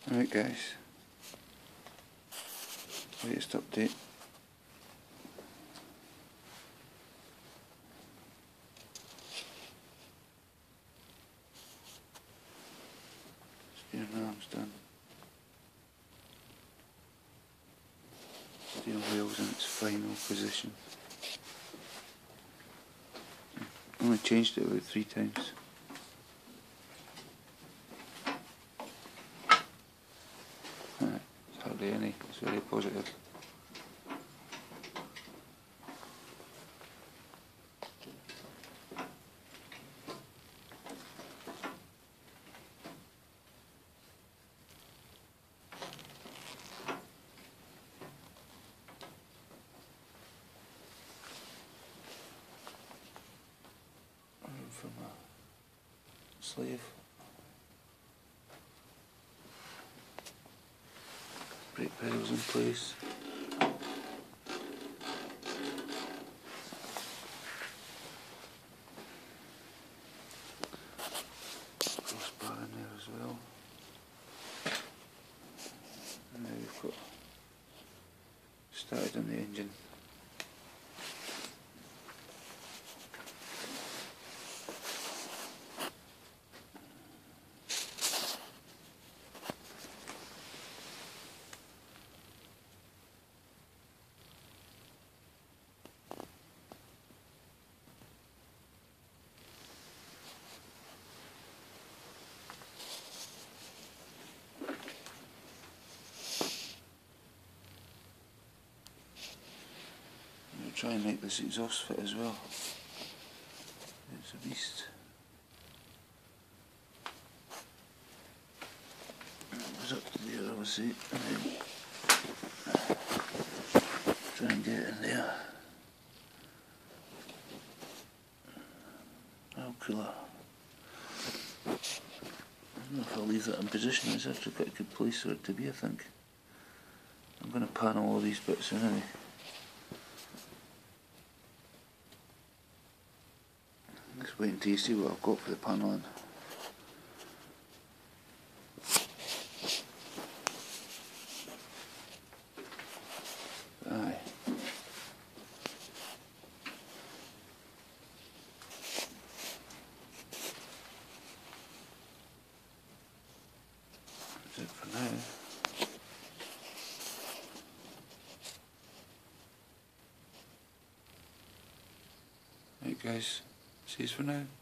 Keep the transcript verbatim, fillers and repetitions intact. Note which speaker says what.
Speaker 1: Alright guys, latest update. Steering arm's done. Steering wheel's in its final position. Only changed it about three times. Right, it's hardly any, it's very positive. From a slave. Brake pedals in place. Crossbar in there as well. And now we've got started on the engine. Try and make this exhaust fit as well. It's a beast. It was up to there, obviously, and then try and get it in there. Oh, cooler. I don't know if I'll leave that in position. It's actually quite a good place for it to be, I think. I'm going to panel all these bits in anyway. Just wait until you see what I've got for the panelling. Aye. That's it for now. Right guys, see you for now.